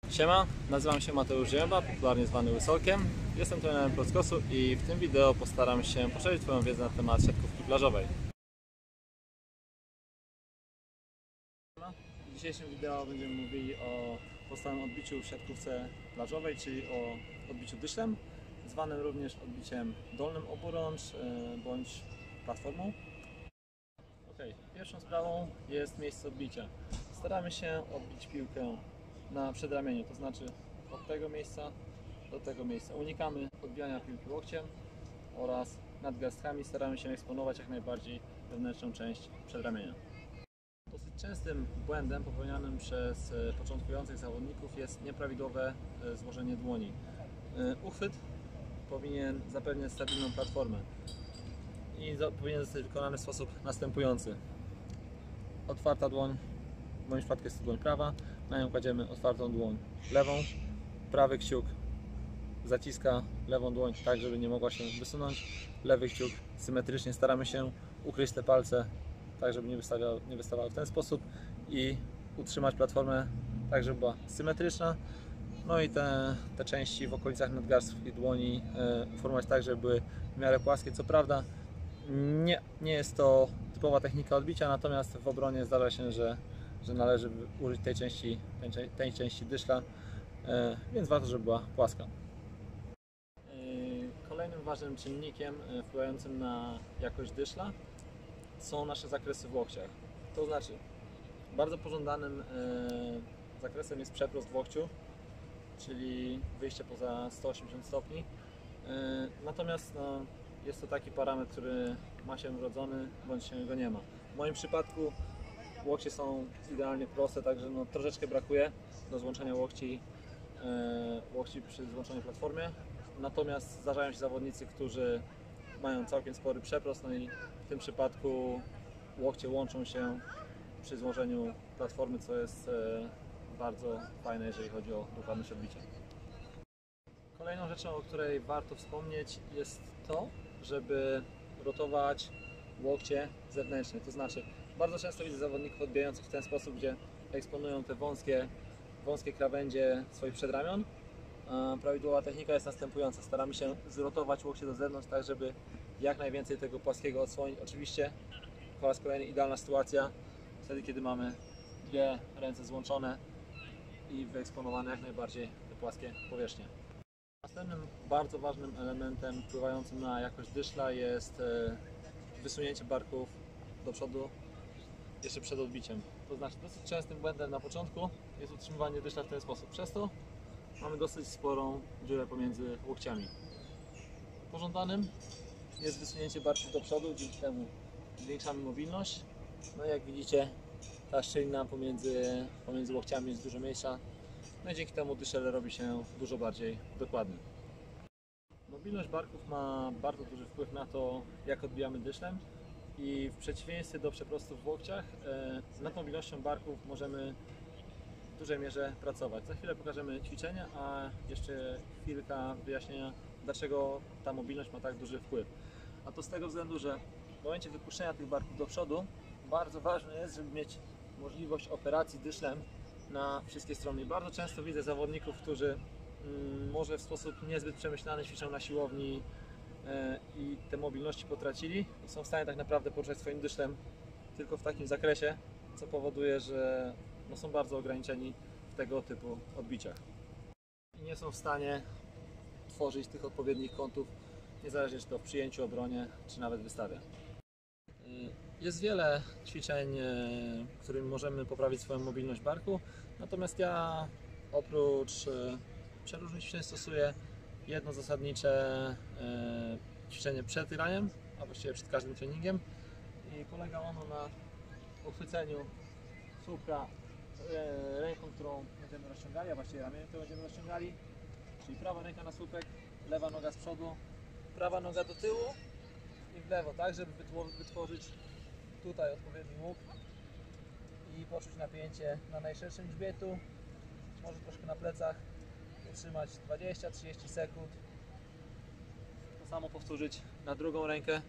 Siema, nazywam się Mateusz Zięba, popularnie zwany Łysolkiem. Jestem trenerem Prockosu i w tym wideo postaram się poszerzyć Twoją wiedzę na temat siatkówki plażowej. W dzisiejszym wideo będziemy mówili o podstawowym odbiciu w siatkówce plażowej, czyli o odbiciu dyszlem, zwanym również odbiciem dolnym oburącz bądź platformą. Pierwszą sprawą jest miejsce odbicia. Staramy się odbić piłkę na przedramieniu, to znaczy od tego miejsca do tego miejsca. Unikamy odbijania piłki łokciem oraz nadgarstkami staramy się eksponować jak najbardziej wewnętrzną część przedramienia. Dosyć częstym błędem popełnianym przez początkujących zawodników jest nieprawidłowe złożenie dłoni. Uchwyt powinien zapewniać stabilną platformę i powinien zostać wykonany w sposób następujący. Otwarta dłoń, w moim przypadku jest to dłoń prawa, na nią kładziemy otwartą dłoń lewą, prawy kciuk zaciska lewą dłoń tak, żeby nie mogła się wysunąć, lewy kciuk symetrycznie staramy się ukryć te palce tak, żeby nie wystawały w ten sposób i utrzymać platformę tak, żeby była symetryczna. No i te części w okolicach nadgarstków i dłoni formować tak, żeby były w miarę płaskie. Co prawda nie jest to typowa technika odbicia, natomiast w obronie zdarza się, że należy użyć tej części dyszla, więc warto, żeby była płaska. Kolejnym ważnym czynnikiem wpływającym na jakość dyszla są nasze zakresy w łokciach. To znaczy, bardzo pożądanym zakresem jest przeprost w łokciu, czyli wyjście poza 180 stopni. Natomiast jest to taki parametr, który ma się wrodzony, bądź się go nie ma. W moim przypadku łokcie są idealnie proste, także troszeczkę brakuje do złączenia łokci przy złączonej platformie. Natomiast zdarzają się zawodnicy, którzy mają całkiem spory przeprost, no i w tym przypadku łokcie łączą się przy złożeniu platformy, co jest bardzo fajne, jeżeli chodzi o dokładność odbicia. Kolejną rzeczą, o której warto wspomnieć, jest to, żeby rotować łokcie zewnętrzne. To znaczy, bardzo często widzę zawodników odbijających w ten sposób, gdzie eksponują te wąskie krawędzie swoich przedramion. Prawidłowa technika jest następująca. Staramy się zrotować łokcie do zewnątrz, tak żeby jak najwięcej tego płaskiego odsłonić. Oczywiście po raz kolejny idealna sytuacja wtedy, kiedy mamy dwie ręce złączone i wyeksponowane jak najbardziej te płaskie powierzchnie. Następnym bardzo ważnym elementem wpływającym na jakość dyszla jest wysunięcie barków do przodu jeszcze przed odbiciem. To znaczy, dosyć częstym błędem na początku jest utrzymywanie dyszla w ten sposób. Przez to mamy dosyć sporą dziurę pomiędzy łokciami. Pożądanym jest wysunięcie barków do przodu, dzięki temu zwiększamy mobilność. No i jak widzicie, ta szczelina pomiędzy łokciami jest dużo mniejsza. No i dzięki temu dyszel robi się dużo bardziej dokładny. Mobilność barków ma bardzo duży wpływ na to, jak odbijamy dyszlem i w przeciwieństwie do przeprostów w łokciach, nad mobilnością barków możemy w dużej mierze pracować. Za chwilę pokażemy ćwiczenia, a jeszcze chwilka wyjaśnienia, dlaczego ta mobilność ma tak duży wpływ. A to z tego względu, że w momencie wypuszczenia tych barków do przodu bardzo ważne jest, żeby mieć możliwość operacji dyszlem na wszystkie strony. Bardzo często widzę zawodników, którzy może w sposób niezbyt przemyślany ćwiczą na siłowni i te mobilności potracili i są w stanie tak naprawdę poruszać swoim dyszlem tylko w takim zakresie, co powoduje, że są bardzo ograniczeni w tego typu odbiciach i nie są w stanie tworzyć tych odpowiednich kątów, niezależnie czy to w przyjęciu, obronie, czy nawet wystawie. Jest wiele ćwiczeń, którymi możemy poprawić swoją mobilność barku, natomiast ja oprócz przeróżnych ćwiczeń stosuję jedno zasadnicze ćwiczenie przed graniem, a właściwie przed każdym treningiem i polega ono na uchwyceniu słupka ręką, którą będziemy rozciągali, a właściwie ramieniem, które będziemy rozciągali, czyli prawa ręka na słupek, lewa noga z przodu, prawa noga do tyłu i w lewo, tak żeby wytworzyć tutaj odpowiedni łuk i poczuć napięcie na najszerszym grzbietu, może troszkę na plecach, utrzymać 20-30 sekund. To samo powtórzyć na drugą rękę.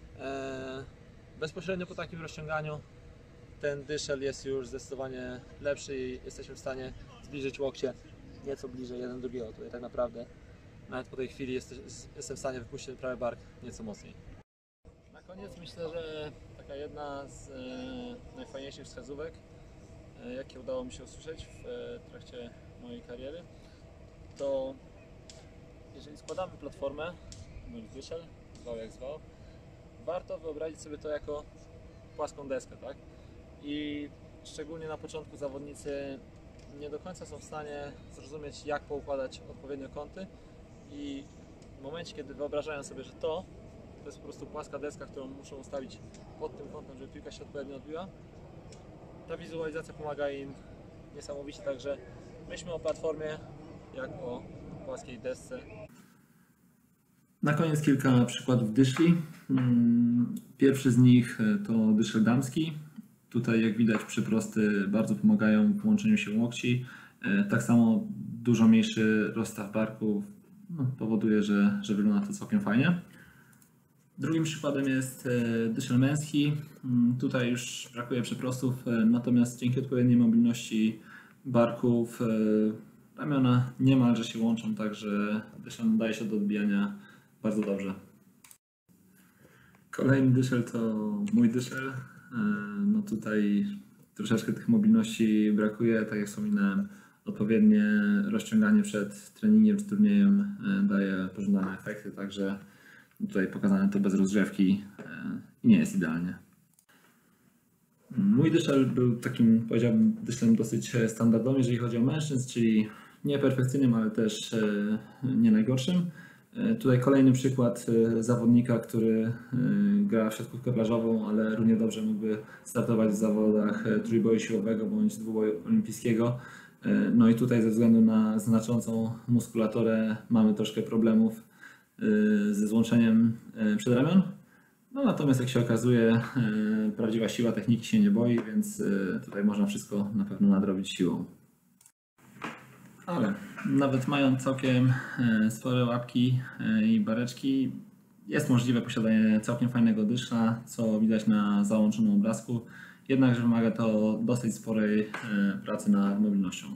Bezpośrednio po takim rozciąganiu ten dyszel jest już zdecydowanie lepszy i jesteśmy w stanie zbliżyć łokcie nieco bliżej jeden drugiego. Tutaj tak naprawdę nawet po tej chwili jestem w stanie wypuścić prawy bark nieco mocniej. Na koniec myślę, że taka jedna z najfajniejszych wskazówek, jakie udało mi się usłyszeć w trakcie mojej kariery, to jeżeli składamy platformę, bądź dyszel, zwał jak zwał, warto wyobrazić sobie to jako płaską deskę, tak? I szczególnie na początku zawodnicy nie do końca są w stanie zrozumieć, jak poukładać odpowiednio kąty, i w momencie, kiedy wyobrażają sobie, że to jest po prostu płaska deska, którą muszą ustawić pod tym kątem, żeby piłka się odpowiednio odbiła, ta wizualizacja pomaga im niesamowicie, także myślmy o platformie jak o płaskiej desce. Na koniec kilka przykładów dyszli. Pierwszy z nich to dyszel damski. Tutaj, jak widać, przyprosty bardzo pomagają w połączeniu się łokci. Tak samo dużo mniejszy rozstaw barków powoduje, że wygląda to całkiem fajnie. Drugim przykładem jest dyszel męski. Tutaj już brakuje przyprostów, natomiast dzięki odpowiedniej mobilności barków ramiona niemalże się łączą, także dyszel nadaje się do odbijania bardzo dobrze. Kolejny dyszel to mój dyszel. No tutaj troszeczkę tych mobilności brakuje, tak jak wspominałem, odpowiednie rozciąganie przed treningiem czy turniejem daje pożądane efekty, także tutaj pokazane to bez rozgrzewki i nie jest idealnie. Mój dyszel był takim, powiedziałbym, dyszlem dosyć standardowym, jeżeli chodzi o mężczyzn, czyli nie perfekcyjnym, ale też nie najgorszym. Tutaj kolejny przykład zawodnika, który gra w siatkówkę plażową, ale równie dobrze mógłby startować w zawodach trójboju siłowego bądź dwuboju olimpijskiego. No i tutaj ze względu na znaczącą muskulaturę mamy troszkę problemów ze złączeniem przedramion. No natomiast jak się okazuje, prawdziwa siła techniki się nie boi, więc tutaj można wszystko na pewno nadrobić siłą. Ale nawet mając całkiem spore łapki i bareczki, jest możliwe posiadanie całkiem fajnego dyszla, co widać na załączonym obrazku. Jednakże wymaga to dosyć sporej pracy nad mobilnością.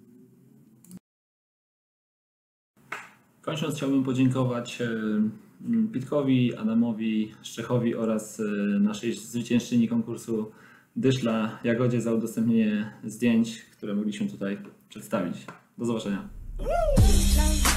Kończąc, chciałbym podziękować Pitkowi, Adamowi, Szczechowi oraz naszej zwyciężczyni konkursu dyszla Jagodzie za udostępnienie zdjęć, które mogliśmy tutaj przedstawić. Do zobaczenia.